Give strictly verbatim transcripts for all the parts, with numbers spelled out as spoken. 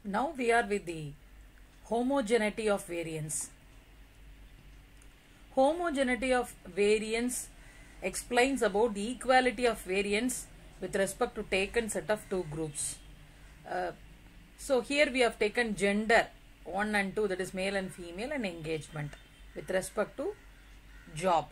Now we are with the homogeneity of variance. Homogeneity of variance explains about the equality of variance with respect to taken set of two groups. Uh, so here we have taken gender one and two, that is male and female, and engagement with respect to job.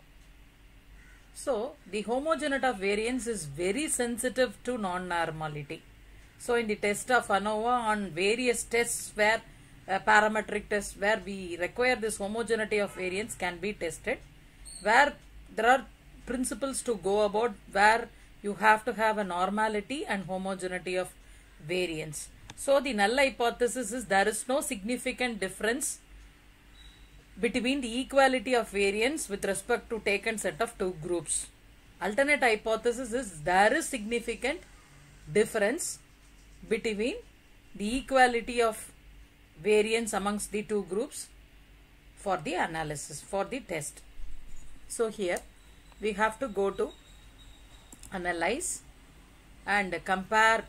So the homogeneity of variance is very sensitive to non-normality. So in the test of ANOVA, on various tests where uh, parametric tests where we require this homogeneity of variance can be tested, where there are principles to go about, where you have to have a normality and homogeneity of variance. So the null hypothesis is there is no significant difference between the equality of variance with respect to taken set of two groups. Alternate hypothesis is there is significant difference between the equality of variance amongst the two groups for the analysis, for the test. So here we have to go to analyze and compare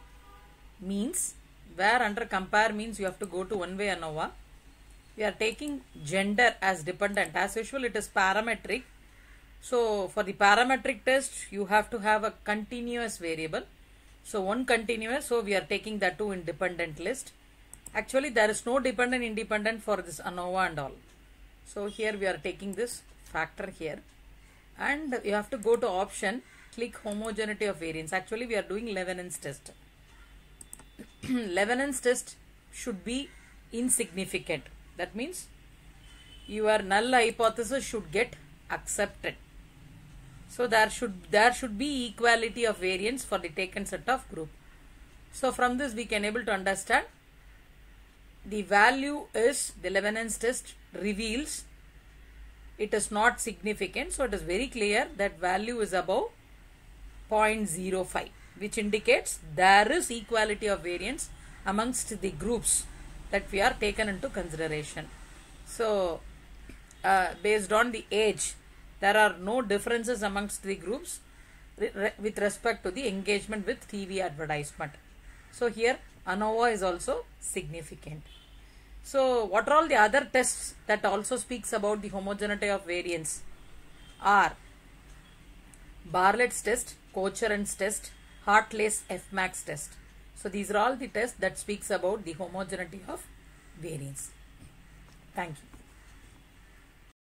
means, where under compare means you have to go to one way ANOVA. We are taking gender as dependent. As usual, it is parametric. So for the parametric test, you have to have a continuous variable. So one continuous, so we are taking that to independent list. Actually, there is no dependent independent for this ANOVA and all. So here we are taking this factor here. And you have to go to option, click homogeneity of variance. Actually, we are doing Levenin's test. Levenin's test should be insignificant. That means your null hypothesis should get accepted. So there should there should be equality of variance for the taken set of group. So from this we can able to understand the value is, the Levenin's test reveals it is not significant. So it is very clear that value is above zero point zero five, which indicates there is equality of variance amongst the groups that we are taken into consideration. So uh, based on the age, there are no differences amongst the groups re re with respect to the engagement with T V advertisement. So here ANOVA is also significant. So what are all the other tests that also speaks about the homogeneity of variance are Bartlett's test, Cochran's test, Hartley's F max test. So these are all the tests that speaks about the homogeneity of variance. Thank you.